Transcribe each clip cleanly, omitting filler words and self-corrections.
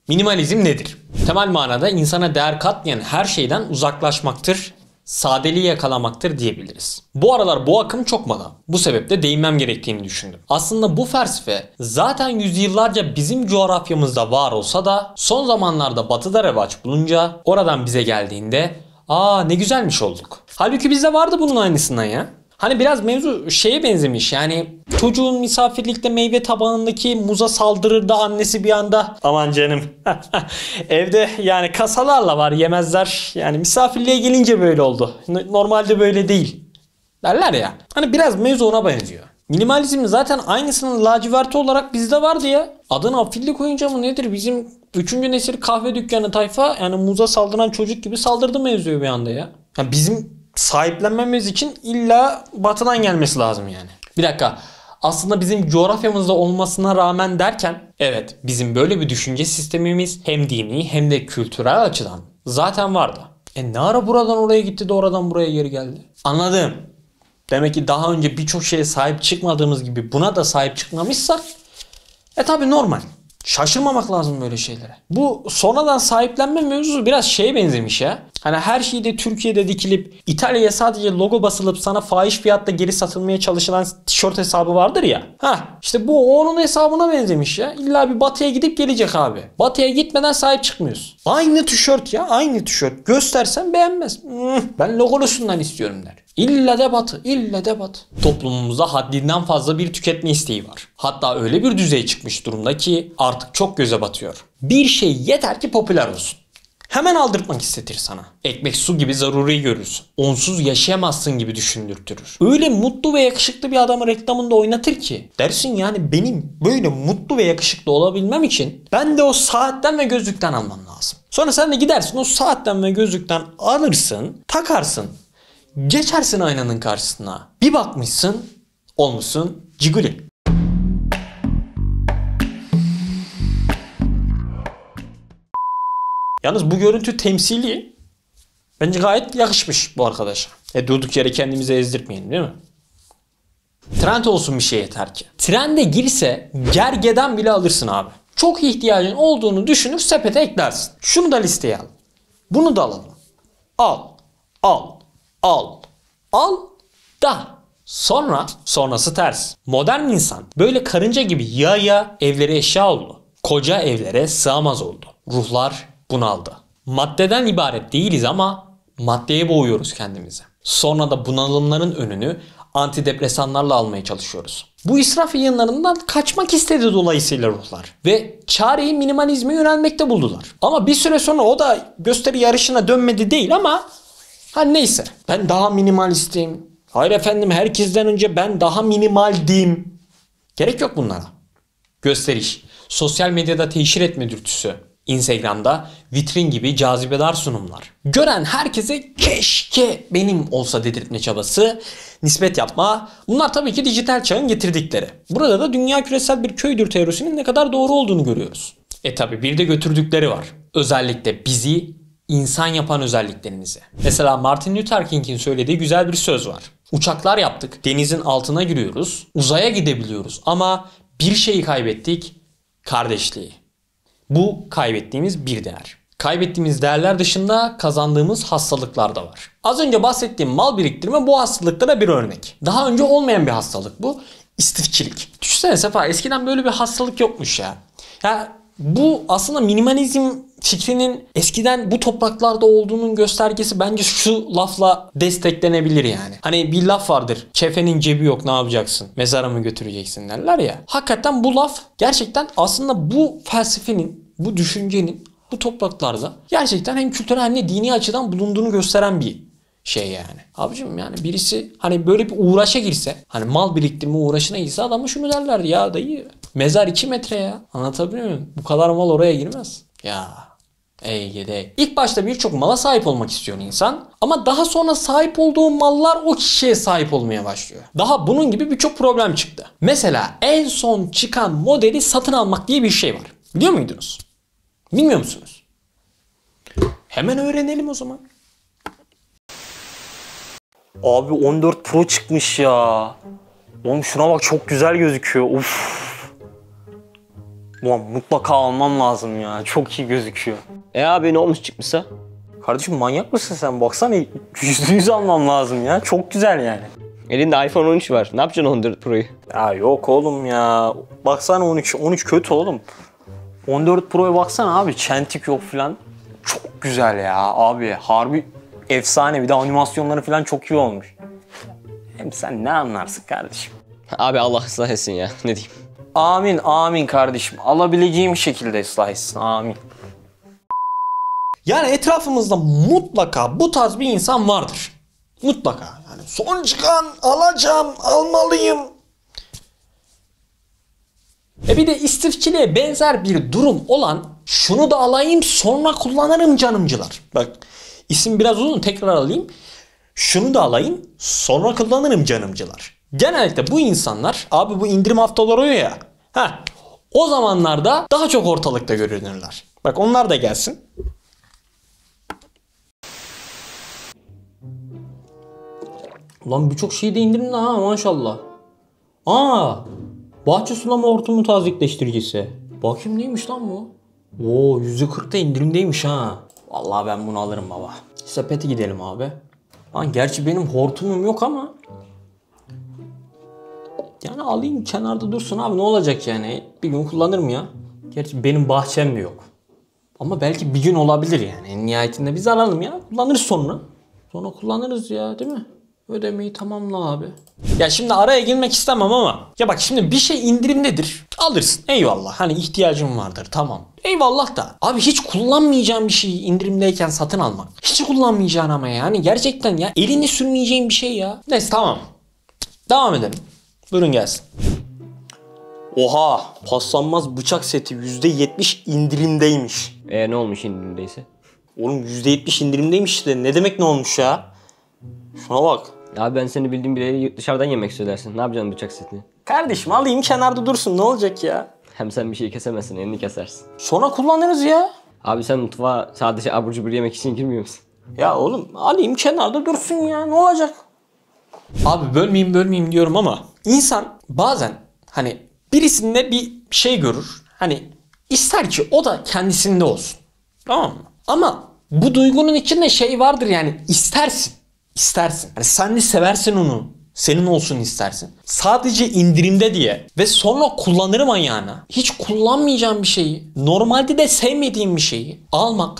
Minimalizm nedir? Temel manada insana değer katmayan her şeyden uzaklaşmaktır, sadeliği yakalamaktır diyebiliriz. Bu aralar bu akım çok moda. Bu sebeple değinmem gerektiğini düşündüm. Aslında bu felsefe zaten yüzyıllarca bizim coğrafyamızda var olsa da son zamanlarda batıda revaç bulunca oradan bize geldiğinde ne güzelmiş olduk. Halbuki bizde vardı bunun aynısından ya. Hani biraz mevzu şeye benzemiş, yani çocuğun misafirlikte meyve tabağındaki muza saldırır da annesi bir anda aman canım evde yani kasalarla var yemezler, yani misafirliğe gelince böyle oldu, normalde böyle değil derler ya. Hani biraz mevzu ona benziyor. Minimalizm zaten aynısının laciverti olarak bizde vardı ya. Adını afilli koyunca mı nedir, bizim 3. nesil kahve dükkanı tayfa yani muza saldıran çocuk gibi saldırdı mevzuyu bir anda ya. Yani bizim sahiplenmemiz için illa batıdan gelmesi lazım yani. Bir dakika. Aslında bizim coğrafyamızda olmasına rağmen derken evet, bizim böyle bir düşünce sistemimiz hem dini hem de kültürel açıdan zaten vardı. Ne ara buradan oraya gitti de oradan buraya geri geldi? Anladım. Demek ki daha önce birçok şeye sahip çıkmadığımız gibi buna da sahip çıkmamışsak tabi normal. Şaşırmamak lazım böyle şeylere. Bu sonradan sahiplenme mevzusu biraz şeye benzemiş ya. Hani her şeyi de Türkiye'de dikilip İtalya'ya sadece logo basılıp sana fahiş fiyatta geri satılmaya çalışılan tişört hesabı vardır ya. İşte bu onun hesabına benzemiş ya. İlla bir batıya gidip gelecek abi. Batıya gitmeden sahip çıkmıyoruz. Aynı tişört ya, aynı tişört. Göstersen beğenmez. Ben logolusundan istiyorum der. İlle de batı, ille de batı. Toplumumuzda haddinden fazla bir tüketme isteği var. Hatta öyle bir düzeye çıkmış durumda ki artık çok göze batıyor. Bir şey yeter ki popüler olsun. Hemen aldırtmak istetir sana. Ekmek su gibi zaruri görürsün. Onsuz yaşayamazsın gibi düşündürtürür. Öyle mutlu ve yakışıklı bir adamı reklamında oynatır ki dersin yani benim böyle mutlu ve yakışıklı olabilmem için ben de o saatten ve gözlükten almam lazım. Sonra sen de gidersin o saatten ve gözlükten alırsın, takarsın. Geçersin aynanın karşısına. Bir bakmışsın, olmuşsun ciguli. Yalnız bu görüntü temsili. Bence gayet yakışmış bu arkadaşa. Durduk yere kendimizi ezdirtmeyelim değil mi? Trend olsun bir şey yeter ki. Trende girse gergeden bile alırsın abi. Çok ihtiyacın olduğunu düşünür sepete eklersin. Şunu da listeye al. Bunu da alalım. Al da sonrası ters. Modern insan böyle karınca gibi ya evleri eşya oldu. Koca evlere sığamaz oldu. Ruhlar bunaldı. Maddeden ibaret değiliz ama maddeye boğuyoruz kendimizi. Sonra da bunalımların önünü antidepresanlarla almaya çalışıyoruz. Bu israf yayınlarından kaçmak istedi dolayısıyla ruhlar. Ve çareyi minimalizme yönelmekte buldular. Ama bir süre sonra o da gösteri yarışına dönmedi değil ama neyse. Ben daha minimalistim. Hayır efendim, herkesten önce ben daha minimaldim. Gerek yok bunlara. Gösteriş, sosyal medyada teşhir etme dürtüsü, Instagram'da vitrin gibi cazibedar sunumlar. Gören herkese keşke benim olsa dedirtme çabası, nispet yapma. Bunlar tabii ki dijital çağın getirdikleri. Burada da dünya küresel bir köydür teorisinin ne kadar doğru olduğunu görüyoruz. Tabii bir de götürdükleri var. Özellikle bizi insan yapan özelliklerimizi. Mesela Martin Luther King'in söylediği güzel bir söz var. Uçaklar yaptık, denizin altına giriyoruz, uzaya gidebiliyoruz ama bir şeyi kaybettik, kardeşliği. Bu kaybettiğimiz bir değer. Kaybettiğimiz değerler dışında kazandığımız hastalıklar da var. Az önce bahsettiğim mal biriktirme bu hastalıklara bir örnek. Daha önce olmayan bir hastalık bu. İstifçilik. Düşünsene Sefa, eskiden böyle bir hastalık yokmuş ya. Bu aslında minimalizm fikrinin eskiden bu topraklarda olduğunun göstergesi bence şu lafla desteklenebilir yani. Hani bir laf vardır. Kefenin cebi yok, ne yapacaksın? Mezara mı götüreceksin derler ya. Hakikaten bu laf gerçekten aslında bu felsefenin, bu düşüncenin bu topraklarda gerçekten hem kültürel hem de dini açıdan bulunduğunu gösteren bir şey yani. Abicim yani birisi hani böyle bir uğraşa girse, hani mal biriktirme uğraşına girse adama şunu derlerdi ya dayı. Mezar 2 metre ya. Anlatabiliyor muyum? Bu kadar mal oraya girmez. Ya gede. İlk başta birçok mala sahip olmak istiyor insan. Ama daha sonra sahip olduğu mallar o kişiye sahip olmaya başlıyor. Daha bunun gibi birçok problem çıktı. Mesela en son çıkan modeli satın almak diye bir şey var. Biliyor muydunuz? Bilmiyor musunuz? Hemen öğrenelim o zaman. Abi 14 Pro çıkmış ya. Oğlum şuna bak, çok güzel gözüküyor. Uf. Ulan mutlaka almam lazım ya. Çok iyi gözüküyor. Abi ne olmuş çıkmışsa? Kardeşim manyak mısın sen? Baksana %100 almam lazım ya. Çok güzel yani. Elinde iPhone 13 var. Ne yapacaksın 14 Pro'yu? Ya yok oğlum ya. Baksana 13. 13 kötü oğlum. 14 Pro'ya baksana abi. Çentik yok falan. Çok güzel ya abi. Harbi efsane. Bir de animasyonları falan çok iyi olmuş. Hem sen ne anlarsın kardeşim? Abi Allah ıslah etsin ya. Ne diyeyim? Amin amin kardeşim. Alabileceğim şekilde ıslah etsin. Amin. Yani etrafımızda mutlaka bu tarz bir insan vardır. Mutlaka. Yani son çıkan alacağım, almalıyım. Bir de istifçiliğe benzer bir durum olan şunu da alayım sonra kullanırım canımcılar. Bak isim biraz uzun, tekrar alayım. Şunu da alayım sonra kullanırım canımcılar. Genellikle bu insanlar abi bu indirim haftaları oluyor ya. O zamanlarda daha çok ortalıkta görünürler. Bak onlar da gelsin. Lan birçok şeyde indirimli ha maşallah. Bahçe sulama hortumu tazikleştiricisi. Bakayım neymiş lan bu? Oo %40'da indirimdeymiş ha. Vallahi ben bunu alırım baba. Sepete gidelim abi. Lan gerçi benim hortumum yok ama. Yani alayım kenarda dursun abi ne olacak yani. Bir gün kullanırım ya. Gerçi benim bahçem de yok. Ama belki bir gün olabilir yani. En nihayetinde biz alalım ya. Kullanırız sonra. Sonra kullanırız ya değil mi? Ödemeyi tamamla abi. Ya şimdi araya girmek istemem ama. Ya bak şimdi bir şey indirimdedir. Alırsın. Eyvallah. Hani ihtiyacın vardır. Tamam. Eyvallah da. Abi hiç kullanmayacağın bir şeyi indirimdeyken satın almak. Hiç kullanmayacağın ama yani. Gerçekten ya. Elini sürmeyeceğin bir şey ya. Neyse tamam. Devam edelim. Buyurun gelsin. Oha. Paslanmaz bıçak seti %70 indirimdeymiş. Ne olmuş indirimdeyse? Oğlum %70 indirimdeymiş işte. Ne demek ne olmuş ya? Şuna bak. Abi ben seni bildiğim bileli dışarıdan yemek söylersin. Ne yapacaksın bıçak setini? Kardeşim alayım kenarda dursun ne olacak ya? Hem sen bir şey kesemezsin, elini kesersin. Sonra kullanırız ya. Abi sen mutfağa sadece abur cubur yemek için girmiyor musun? Ya oğlum alayım kenarda dursun ya ne olacak? Abi bölmeyeyim diyorum ama insan bazen hani birisinde bir şey görür. Hani ister ki o da kendisinde olsun. Tamam mı? Ama bu duygunun içinde şey vardır yani istersin. İstersin. Hani sen de seversin onu. Senin olsun istersin. Sadece indirimde diye ve sonra kullanırım ayağına. Hiç kullanmayacağım bir şeyi, normalde de sevmediğim bir şeyi almak.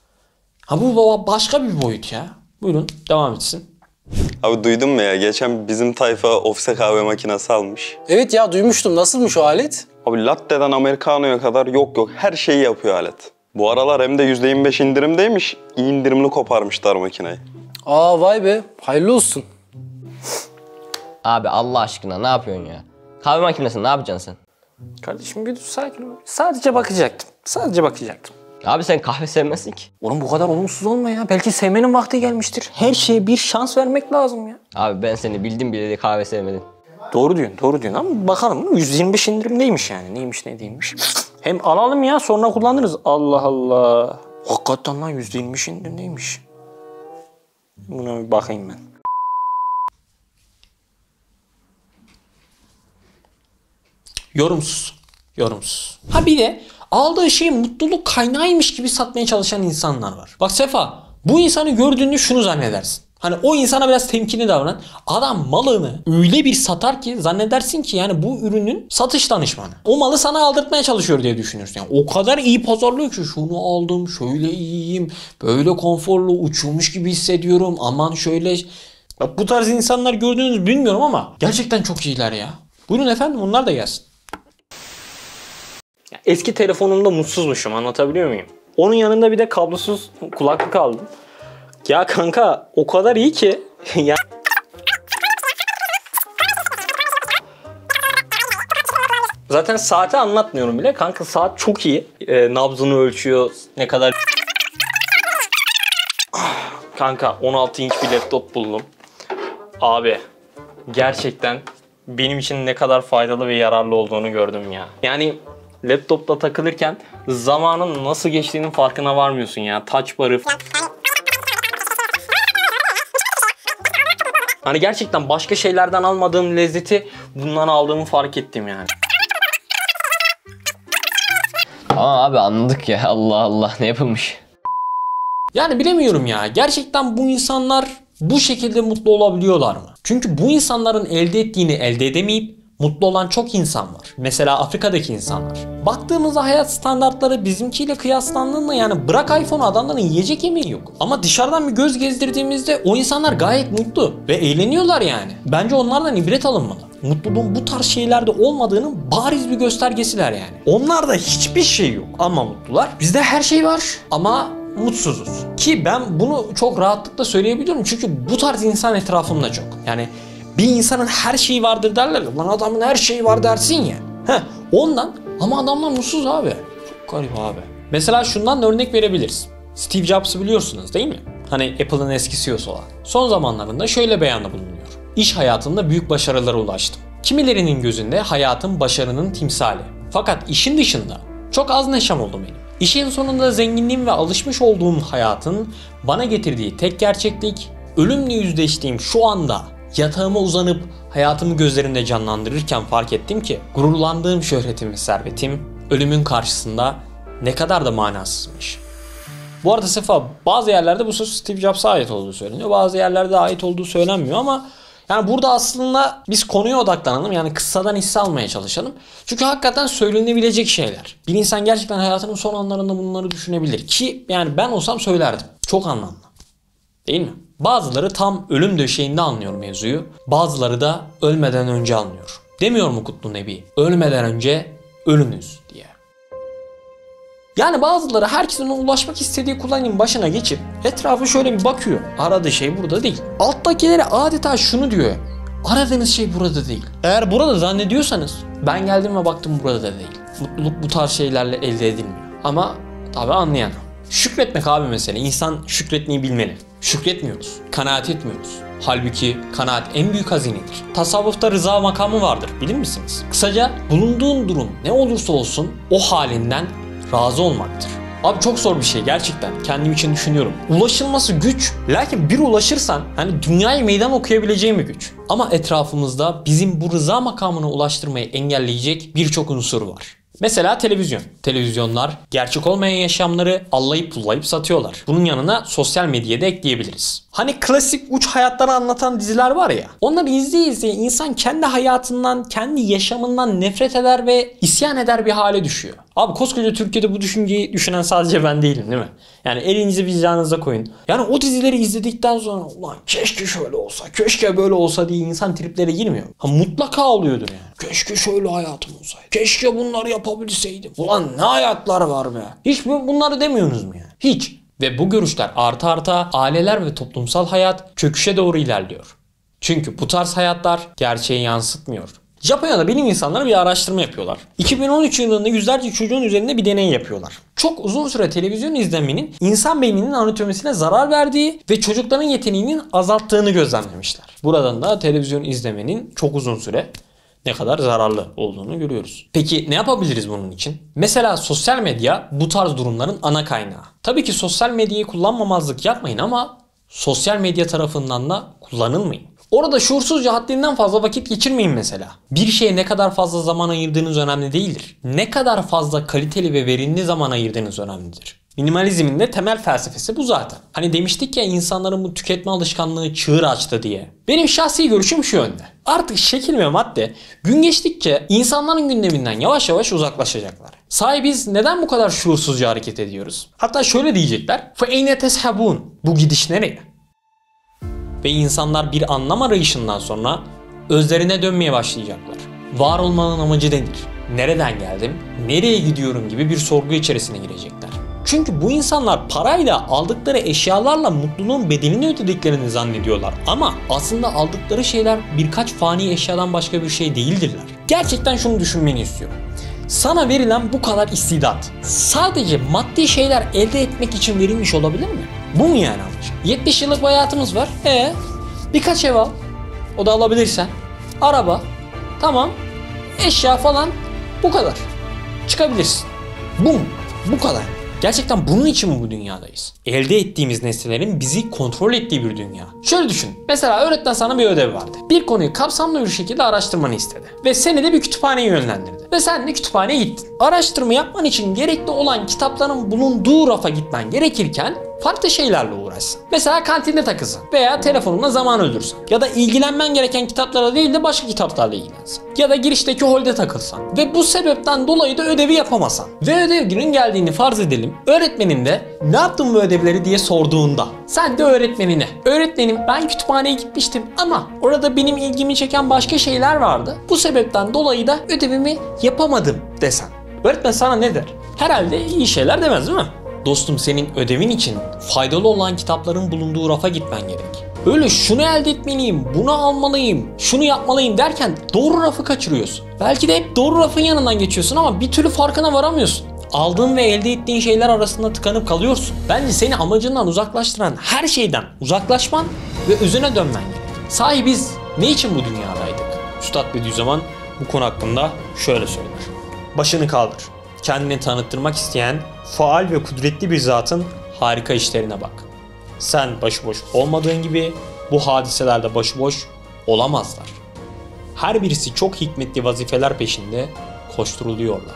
Bu başka bir boyut ya. Buyurun devam etsin. Abi duydun mu ya? Geçen bizim tayfa ofise kahve makinesi almış. Evet ya duymuştum. Nasılmış o alet? Abi latte'den americano'ya kadar yok her şeyi yapıyor alet. Bu aralar hem de %25 indirimdeymiş. İyi indirimli koparmışlar makineyi. Aa vay be. Hayırlı olsun. Abi Allah aşkına ne yapıyorsun ya? Kahve makinesini ne yapacaksın sen? Kardeşim bir dur sakin ol. Sadece bakacaktım. Sadece bakacaktım. Abi sen kahve sevmezsin ki. Oğlum bu kadar olumsuz olma ya. Belki sevmenin vakti gelmiştir. Her şeye bir şans vermek lazım ya. Abi ben seni bildim bileli kahve sevmedim. Doğru diyorsun ama bakalım 125 indirimdeymiş yani. Neymiş ne değilmiş. Hem alalım ya sonra kullanırız. Allah Allah. Hakikaten lan %25 indirimdeymiş. Buna bir bakayım ben. Yorumsuz. Bir de aldığı şeyi mutluluk kaynağıymış gibi satmaya çalışan insanlar var. Bak Sefa, bu insanı gördüğünde şunu zannedersin. Hani o insana biraz temkinli davran. Adam malını öyle bir satar ki zannedersin ki yani bu ürünün satış danışmanı. O malı sana aldırtmaya çalışıyor diye düşünürsün. Yani o kadar iyi pazarlıyor ki şunu aldım, şöyle iyiyim, böyle konforlu, uçulmuş gibi hissediyorum. Aman şöyle. Bak bu tarz insanlar gördüğünüzü bilmiyorum ama gerçekten çok iyiler ya. Buyurun efendim onlar da gelsin. Eski telefonumda mutsuzmuşum, anlatabiliyor muyum? Onun yanında bir de kablosuz kulaklık aldım. Ya kanka o kadar iyi ki ya. Zaten saati anlatmıyorum bile. Kanka saat çok iyi. Nabzını ölçüyor. Ne kadar... Kanka 16 inç bir laptop buldum. Abi gerçekten benim için ne kadar faydalı ve yararlı olduğunu gördüm ya. Yani laptopla takılırken zamanın nasıl geçtiğinin farkına varmıyorsun ya. Touch barı. Hani gerçekten başka şeylerden almadığım lezzeti bundan aldığımı fark ettim yani. Tamam abi anladık ya. Allah Allah ne yapılmış? Yani bilemiyorum ya. Gerçekten bu insanlar bu şekilde mutlu olabiliyorlar mı? Çünkü bu insanların elde ettiğini elde edemeyip mutlu olan çok insan var. Mesela Afrika'daki insanlar. Baktığımızda hayat standartları bizimkiyle kıyaslandığında yani bırak iPhone adamların yiyecek yemeği yok. Ama dışarıdan bir göz gezdirdiğimizde o insanlar gayet mutlu ve eğleniyorlar yani. Bence onlardan ibret alınmalı. Mutluluğun bu tarz şeylerde olmadığının bariz bir göstergesiler yani. Onlarda hiçbir şey yok ama mutlular. Bizde her şey var ama mutsuzuz. Ki ben bunu çok rahatlıkla söyleyebiliyorum çünkü bu tarz insan etrafımda çok. Yani bir insanın her şeyi vardır derler. Lan adamın her şeyi var dersin ya. Ondan ama adamlar mutsuz abi. Çok garip abi. Mesela şundan da örnek verebiliriz. Steve Jobs'ı biliyorsunuz değil mi? Hani Apple'ın eski CEO'su olan. Son zamanlarında şöyle beyanda bulunuyor. İş hayatında büyük başarılara ulaştım. Kimilerinin gözünde hayatım başarının timsali. Fakat işin dışında çok az neşem oldu benim. İşin sonunda zenginliğim ve alışmış olduğum hayatın bana getirdiği tek gerçeklik, ölümle yüzleştiğim şu anda yatağıma uzanıp hayatımı gözlerimde canlandırırken fark ettim ki gururlandığım şöhretim ve servetim ölümün karşısında ne kadar da manasızmış. Bu arada Sefa bazı yerlerde bu söz Steve Jobs'a ait olduğu söyleniyor. Bazı yerlerde ait olduğu söylenmiyor ama yani burada aslında biz konuya odaklanalım. Yani kıssadan hisse almaya çalışalım. Çünkü hakikaten söylenebilecek şeyler. Bir insan gerçekten hayatının son anlarında bunları düşünebilir. Ki yani ben olsam söylerdim. Çok anlamlı. Değil mi? Bazıları tam ölüm döşeğinde anlıyor mevzuyu. Bazıları da ölmeden önce anlıyor. Demiyor mu Kutlu Nebi? Ölmeden önce ölünüz diye. Yani bazıları herkesin ulaşmak istediği kullanımın başına geçip etrafı şöyle bir bakıyor. Aradığı şey burada değil. Alttakilere adeta şunu diyor. Aradığınız şey burada değil. Eğer burada zannediyorsanız ben geldim ve baktım burada da değil. Mutluluk bu tarz şeylerle elde edilmiyor. Ama tabi anlayan. Şükretmek abi mesele. İnsan şükretmeyi bilmeli. Şükretmiyoruz. Kanaat etmiyoruz. Halbuki kanaat en büyük hazinedir. Tasavvufta rıza makamı vardır. Bilir misiniz? Kısaca bulunduğun durum ne olursa olsun o halinden razı olmaktır. Abi çok zor bir şey gerçekten. Kendim için düşünüyorum. Ulaşılması güç. Lakin bir ulaşırsan hani dünyayı meydan okuyabileceğin bir güç. Ama etrafımızda bizim bu rıza makamına ulaştırmayı engelleyecek birçok unsur var. Mesela televizyon. Televizyonlar gerçek olmayan yaşamları allayıp pullayıp satıyorlar. Bunun yanına sosyal medyayı da ekleyebiliriz. Hani klasik uç hayatları anlatan diziler var ya. Onları izleye izleye insan kendi hayatından, kendi yaşamından nefret eder ve isyan eder bir hale düşüyor. Abi koskoca Türkiye'de bu düşünceyi düşünen sadece ben değilim değil mi? Yani elinizi vicdanınıza koyun. Yani o dizileri izledikten sonra ulan keşke şöyle olsa, keşke böyle olsa diye insan triplere girmiyor. Ha mutlaka oluyordur yani. Keşke şöyle hayatım olsaydı. Keşke bunları yapabilseydim. Ulan ne hayatlar var be. Hiç bunları demiyorsunuz mu yani? Hiç. Ve bu görüşler arta arta aileler ve toplumsal hayat çöküşe doğru ilerliyor. Çünkü bu tarz hayatlar gerçeği yansıtmıyor. Japonya'da bilim insanları bir araştırma yapıyorlar. 2013 yılında yüzlerce çocuğun üzerinde bir deney yapıyorlar. Çok uzun süre televizyon izlemenin insan beyninin anatomisine zarar verdiği ve çocukların yeteneğinin azalttığını gözlemlemişler. Buradan da televizyon izlemenin çok uzun süre ne kadar zararlı olduğunu görüyoruz. Peki ne yapabiliriz bunun için? Mesela sosyal medya bu tarz durumların ana kaynağı. Tabii ki sosyal medyayı kullanmamazlık yapmayın ama sosyal medya tarafından da kullanılmayın. Orada şuursuzca haddinden fazla vakit geçirmeyin mesela. Bir şeye ne kadar fazla zaman ayırdığınız önemli değildir. Ne kadar fazla kaliteli ve verimli zaman ayırdığınız önemlidir. Minimalizmin de temel felsefesi bu zaten. Hani demiştik ya insanların bu tüketme alışkanlığı çığır açtı diye. Benim şahsi görüşüm şu yönde. Artık şekil ve madde gün geçtikçe insanların gündeminden yavaş yavaş uzaklaşacaklar. Sahi biz neden bu kadar şuursuzca hareket ediyoruz? Hatta şöyle diyecekler. فَاَيْنَ تَسْحَبُونَ Bu gidiş nereye? Ve insanlar bir anlam arayışından sonra özlerine dönmeye başlayacaklar. Var olmanın amacı nedir? Nereden geldim? Nereye gidiyorum gibi bir sorgu içerisine girecekler. Çünkü bu insanlar parayla aldıkları eşyalarla mutluluğun bedelini ödediklerini zannediyorlar. Ama aslında aldıkları şeyler birkaç fani eşyadan başka bir şey değildirler. Gerçekten şunu düşünmeni istiyorum. Sana verilen bu kadar istidat sadece maddi şeyler elde etmek için verilmiş olabilir mi? Bu mu yani amacı? 70 yıllık bir hayatımız var. Birkaç ev al. O da alabilirsen. Araba. Tamam. Eşya falan. Bu kadar. Çıkabilirsin. Bu mu? Bu kadar. Gerçekten bunun için mi bu dünyadayız? Elde ettiğimiz nesnelerin bizi kontrol ettiği bir dünya. Şöyle düşün. Mesela öğretmen sana bir ödev verdi. Bir konuyu kapsamlı bir şekilde araştırmanı istedi. Ve seni de bir kütüphaneye yönlendirdi. Ve sen de kütüphaneye gittin. Araştırma yapman için gerekli olan kitapların bulunduğu rafa gitmen gerekirken farklı şeylerle uğraşsın. Mesela kantinde takılsın veya telefonuna zaman öldürsen. Ya da ilgilenmen gereken kitaplara değil de başka kitaplarla ilgilensen. Ya da girişteki holde takılsan. Ve bu sebepten dolayı da ödevi yapamasan. Ve ödev günün geldiğini farz edelim. Öğretmenin de ne yaptın bu ödevleri diye sorduğunda sen de öğretmenine öğretmenim ben kütüphaneye gitmiştim ama orada benim ilgimi çeken başka şeyler vardı. Bu sebepten dolayı da ödevimi yapamadım desen. Öğretmen sana ne der? Herhalde iyi şeyler demez değil mi? Dostum senin ödevin için faydalı olan kitapların bulunduğu rafa gitmen gerek. Öyle şunu elde etmeliyim, bunu almalıyım, şunu yapmalıyım derken doğru rafı kaçırıyorsun. Belki de hep doğru rafın yanından geçiyorsun ama bir türlü farkına varamıyorsun. Aldığın ve elde ettiğin şeyler arasında tıkanıp kalıyorsun. Bence seni amacından uzaklaştıran her şeyden uzaklaşman ve özüne dönmen gerek. Sahi biz ne için bu dünyadaydık? Üstad Bediüzzaman bu konu hakkında şöyle söyler. Başını kaldır. Kendini tanıttırmak isteyen faal ve kudretli bir zatın harika işlerine bak. Sen başıboş olmadığın gibi bu hadiseler de başıboş olamazlar. Her birisi çok hikmetli vazifeler peşinde koşturuluyorlar.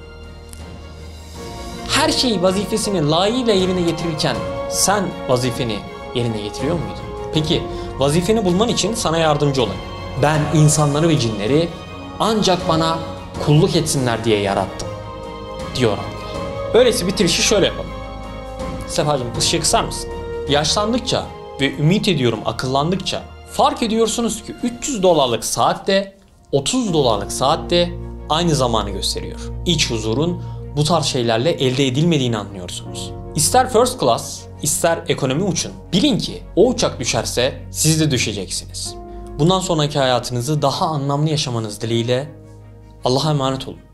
Her şey vazifesini layığıyla yerine getirirken sen vazifeni yerine getiriyor muydun? Peki vazifeni bulman için sana yardımcı olayım. Ben insanları ve cinleri ancak bana kulluk etsinler diye yarattım diyor Allah. Öyleyse bitirişi şöyle yapalım. Sefacığım ışığı kısar mısın? Yaşlandıkça ve ümit ediyorum akıllandıkça fark ediyorsunuz ki $300 saat de 30 dolarlık saat de aynı zamanı gösteriyor. İç huzurun bu tarz şeylerle elde edilmediğini anlıyorsunuz. İster first class, ister ekonomi uçun. Bilin ki o uçak düşerse siz de düşeceksiniz. Bundan sonraki hayatınızı daha anlamlı yaşamanız dileğiyle Allah'a emanet olun.